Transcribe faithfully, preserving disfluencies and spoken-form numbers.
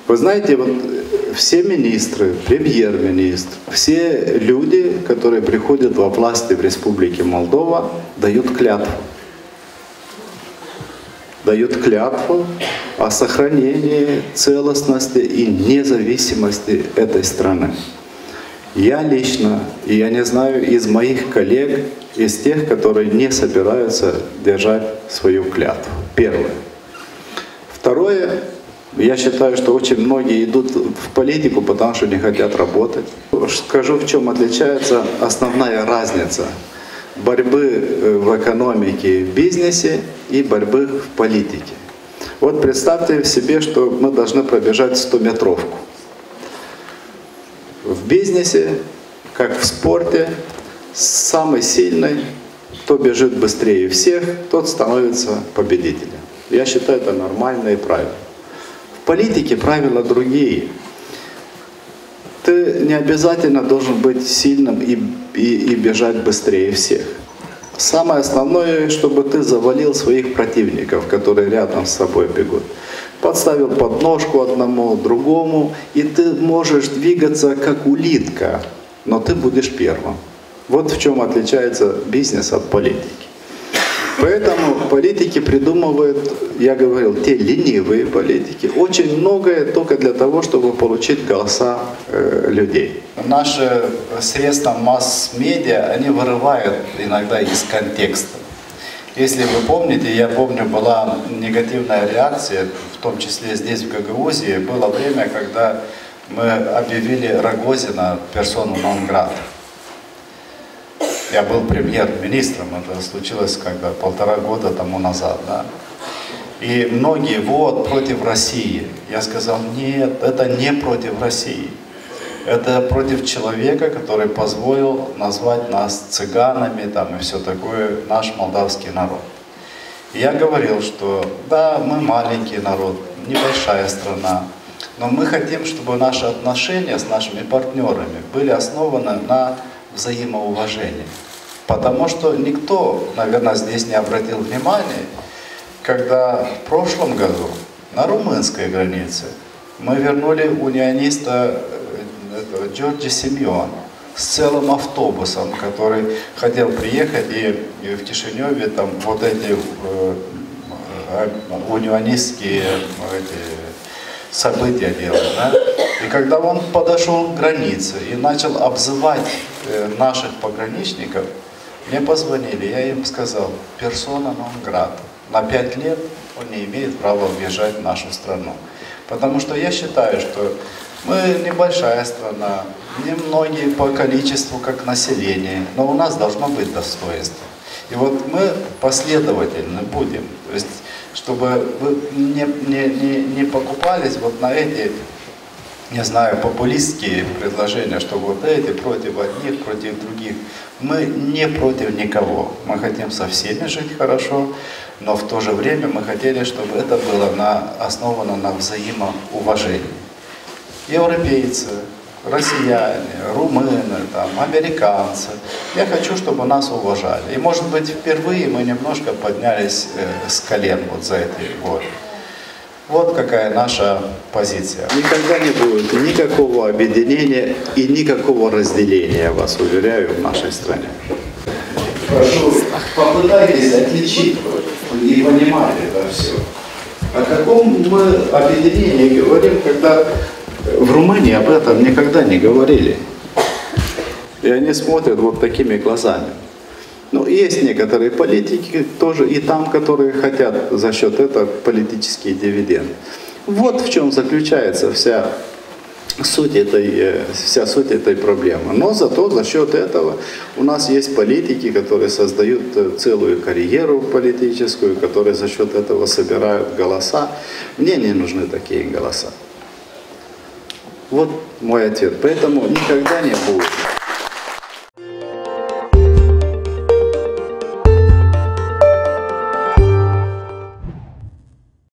Вы знаете, вот все министры, премьер-министр, все люди, которые приходят во власти в Республике Молдова, дают клятву. Дают клятву о сохранении целостности и независимости этой страны. Я лично, и я не знаю, из моих коллег, из тех, которые не собираются держать свою клятву. Первое. Второе. Я считаю, что очень многие идут в политику, потому что не хотят работать. Скажу, в чем отличается основная разница борьбы в экономике и в бизнесе и борьбы в политике. Вот представьте себе, что мы должны пробежать стометровку. В бизнесе, как в спорте, самый сильный, кто бежит быстрее всех, тот становится победителем. Я считаю, это нормально и правильно. В политике правила другие. Ты не обязательно должен быть сильным и, и, и бежать быстрее всех. Самое основное, чтобы ты завалил своих противников, которые рядом с собой бегут. Подставил подножку одному, другому, и ты можешь двигаться как улитка, но ты будешь первым. Вот в чем отличается бизнес от политики. Поэтому политики придумывают, я говорил, те ленивые политики, очень многое только для того, чтобы получить голоса э, людей. Наши средства масс-медиа, они вырывают иногда из контекста. Если вы помните, я помню, была негативная реакция, в том числе здесь, в Гагаузии, было время, когда мы объявили Рогозина персону нон-грата. Я был премьер-министром, это случилось когда полтора года тому назад, да. И многие, вот, против России. Я сказал, нет, это не против России. Это против человека, который позволил назвать нас цыганами там, и все такое, наш молдавский народ. И я говорил, что да, мы маленький народ, небольшая страна, но мы хотим, чтобы наши отношения с нашими партнерами были основаны на взаимоуважение. Потому что никто, наверное, здесь не обратил внимания, когда в прошлом году на румынской границе мы вернули униониста Джорджи Симеон с целым автобусом, который хотел приехать и, и в Кишиневе там вот эти э, э, унионистские эти, события делать. Да? И когда он подошел к границе и начал обзывать э, наших пограничников, мне позвонили, я им сказал, персона нон-грата. На пять лет он не имеет права въезжать в нашу страну. Потому что я считаю, что мы небольшая страна, немногие по количеству как население, но у нас должно быть достоинство. И вот мы последовательны будем, то есть, чтобы вы не, не, не, не покупались вот на эти, не знаю, популистские предложения, что вот эти против одних, против других. Мы не против никого, мы хотим со всеми жить хорошо, но в то же время мы хотели, чтобы это было на, основано на взаимоуважении. Европейцы, россияне, румыны, там, американцы. Я хочу, чтобы нас уважали. И, может быть, впервые мы немножко поднялись э, с колен вот за эти годы. Вот какая наша позиция. Никогда не будет никакого объединения и никакого разделения, я вас уверяю, в нашей стране. Прошу, попытайтесь отличить и понимать это все. О каком мы объединении говорим, когда в Румынии об этом никогда не говорили. И они смотрят вот такими глазами. Ну, есть некоторые политики тоже и там, которые хотят за счет этого политические дивиденды. Вот в чем заключается вся суть этой, вся суть этой проблемы. Но зато за счет этого у нас есть политики, которые создают целую карьеру политическую, которые за счет этого собирают голоса. Мне не нужны такие голоса. Вот мой ответ. Поэтому никогда не будет.